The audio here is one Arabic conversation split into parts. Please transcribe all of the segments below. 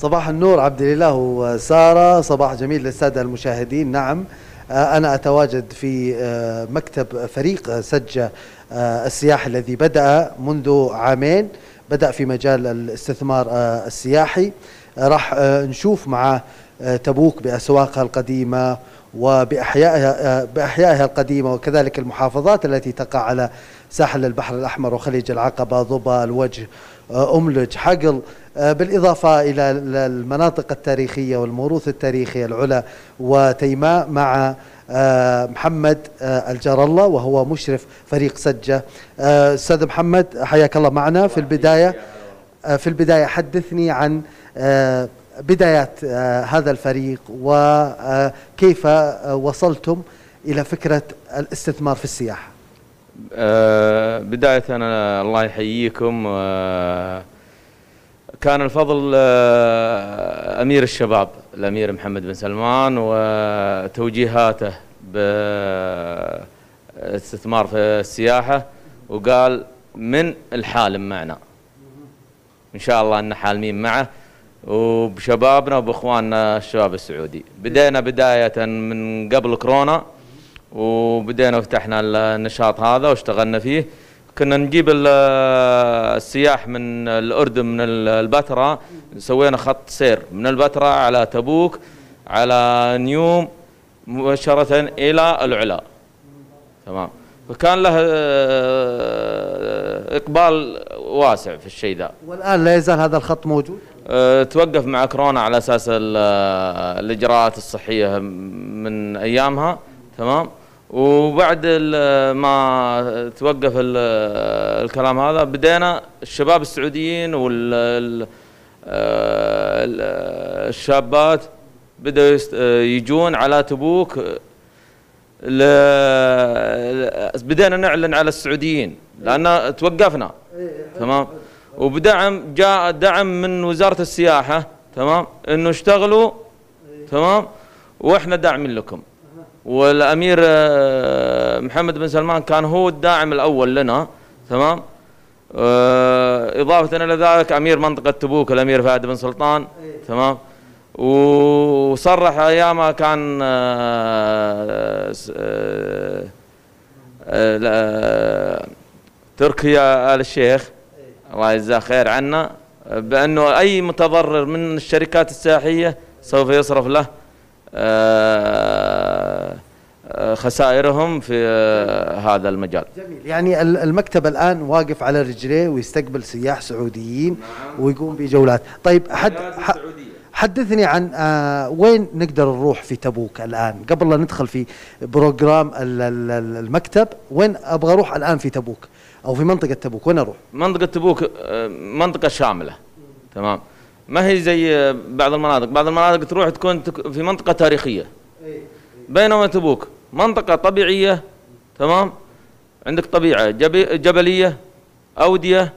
صباح النور عبد الإله وسارة، صباح جميل للسادة المشاهدين. نعم، أنا أتواجد في مكتب فريق سجة السياحي الذي بدأ منذ عامين، بدأ في مجال الاستثمار السياحي. راح نشوف مع تبوك بأسواقها القديمة وبأحيائها القديمة، وكذلك المحافظات التي تقع على ساحل البحر الأحمر وخليج العقبة، ضبا، الوجه، أملج، حقل، بالإضافة إلى المناطق التاريخية والموروث التاريخي العلا وتيماء، مع محمد الجار الله وهو مشرف فريق سجة. أستاذ محمد، حياك الله معنا. في البداية حدثني عن بدايات هذا الفريق وكيف وصلتم إلى فكرة الاستثمار في السياحة. بداية الله يحييكم. كان الفضل أمير الشباب الأمير محمد بن سلمان وتوجيهاته بالاستثمار في السياحة، وقال من الحالم معنا، إن شاء الله أن حالمين معه وبشبابنا وبإخواننا الشباب السعودي. بدينا بداية من قبل كورونا، وبدينا وفتحنا النشاط هذا واشتغلنا فيه. كنا نجيب السياح من الأردن، من البتراء، سوينا خط سير من البتراء على تبوك على نيوم مباشرة إلى العلا. تمام. فكان له إقبال واسع في الشيء ذا. والآن لا يزال هذا الخط موجود؟ توقف مع كورونا على أساس الإجراءات الصحية من أيامها. تمام. وبعد ما توقف الكلام هذا، بدينا الشباب السعوديين والشابات بدأوا يجون على تبوك. بدينا نعلن على السعوديين لأن توقفنا. تمام. وبدعم، جاء دعم من وزارة السياحة. تمام. إنه اشتغلوا. تمام. وإحنا داعمين لكم. والأمير محمد بن سلمان كان هو الداعم الأول لنا. تمام. إضافة إلى ذلك أمير منطقة تبوك الأمير فهد بن سلطان. تمام. وصرح أيامها كان تركيا آل الشيخ الله يجزاه خير عنا، بأنه أي متضرر من الشركات السياحية سوف يصرف له خسائرهم في هذا المجال. جميل. يعني المكتب الآن واقف على رجليه ويستقبل سياح سعوديين. نعم. ويقوم بجولات. طيب حدثني عن وين نقدر نروح في تبوك الآن قبل لا ندخل في بروجرام المكتب. وين أبغى أروح الآن في تبوك أو في منطقة تبوك؟ وين أروح؟ منطقة تبوك منطقة شاملة. تمام. ما هي زي بعض المناطق تروح تكون في منطقة تاريخية، بينما تبوك منطقة طبيعية. تمام. عندك طبيعة جبلية، أودية،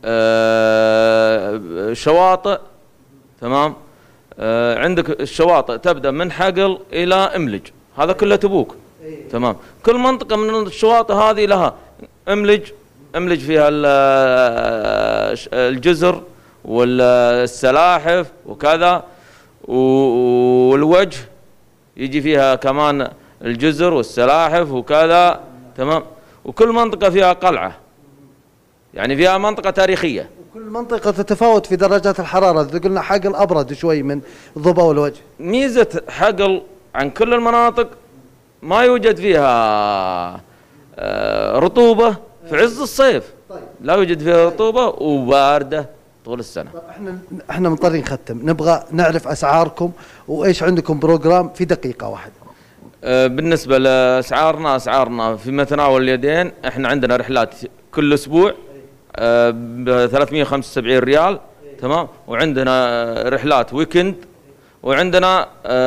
شواطئ. تمام. عندك الشواطئ تبدأ من حقل إلى إملج، هذا كله تبوك. تمام. كل منطقة من الشواطئ هذه لها إملج فيها الجزر والسلاحف وكذا، والوجه يجي فيها كمان الجزر والسلاحف وكذا. تمام. وكل منطقة فيها قلعة، يعني فيها منطقة تاريخية. وكل منطقة تتفاوت في درجات الحرارة. إذا قلنا حقل أبرد شوي من ضبا والوجه. ميزة حقل عن كل المناطق ما يوجد فيها رطوبة في عز الصيف. طيب. لا يوجد فيها رطوبة وباردة طول السنة. طيب احنا مضطرين نختم، نبغى نعرف أسعاركم وإيش عندكم بروجرام في دقيقة واحدة. بالنسبة لأسعارنا في متناول اليدين. احنا عندنا رحلات كل أسبوع ب 375 ريال. تمام. وعندنا رحلات ويكند، وعندنا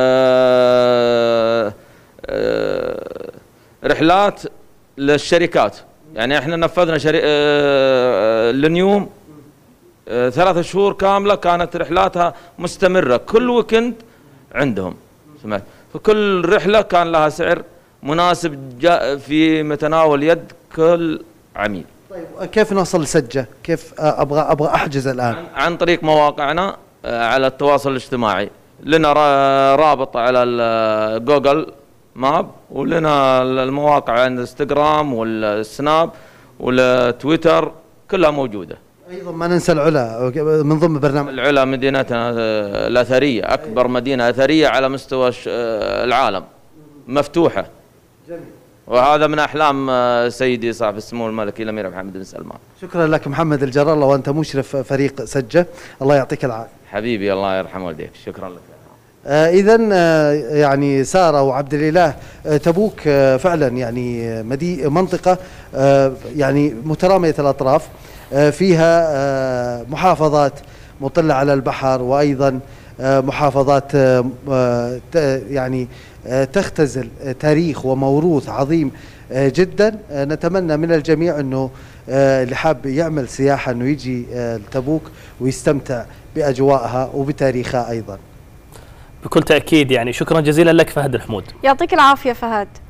رحلات للشركات. يعني احنا نفذنا لنيوم 3 شهور كاملة كانت رحلاتها مستمرة كل ويكند عندهم. سمعت. فكل رحلة كان لها سعر مناسب في متناول يد كل عميل. طيب كيف نوصل لسجة؟ كيف ابغى احجز الان؟ عن طريق مواقعنا على التواصل الاجتماعي، لنا رابط على جوجل ماب، ولنا المواقع عند الانستغرام والسناب والتويتر كلها موجودة. أيضا ما ننسى العلا من ضمن برنامج العلا مدينتنا الأثرية، أكبر مدينة أثرية على مستوى العالم، مفتوحة. جميل. وهذا من أحلام سيدي صاحب السمو الملكي الأمير محمد بن سلمان. شكرا لك محمد الجرالة، وأنت مشرف فريق سجة، الله يعطيك العافية. حبيبي الله يرحم والديك، شكرا لك. إذا يعني سارة وعبد الإله، تبوك فعلا يعني منطقة يعني مترامية الأطراف، فيها محافظات مطلة على البحر، وأيضا محافظات يعني تختزل تاريخ وموروث عظيم جدا. نتمنى من الجميع أنه اللي حاب يعمل سياحة أنه يجي لتبوك ويستمتع بأجواءها وبتاريخها أيضا. بكل تأكيد. يعني شكرا جزيلا لك فهد الحمود. يعطيك العافية فهد.